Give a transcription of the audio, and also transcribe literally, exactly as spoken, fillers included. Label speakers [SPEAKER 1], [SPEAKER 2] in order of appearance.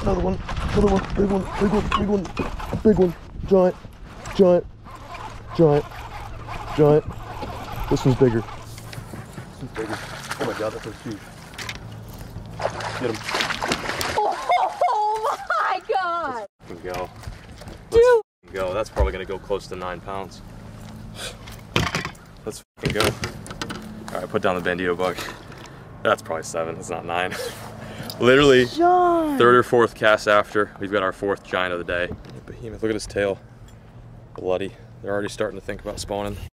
[SPEAKER 1] Another one, another one, big one, big one, big one, big one, giant, giant, giant, giant. This one's bigger. This one's bigger. Oh my God, that thing's huge. Get him.
[SPEAKER 2] Oh my God!
[SPEAKER 3] Let's go.
[SPEAKER 2] Dude!
[SPEAKER 3] Let's go. That's probably gonna go close to nine pounds. Let's go. All right, put down the Bandito bug. That's probably seven. It's not nine. Literally,
[SPEAKER 2] John.
[SPEAKER 3] third or fourth cast after, we've got our fourth giant of the day. Behemoth, look at his tail. Bloody. They're already starting to think about spawning.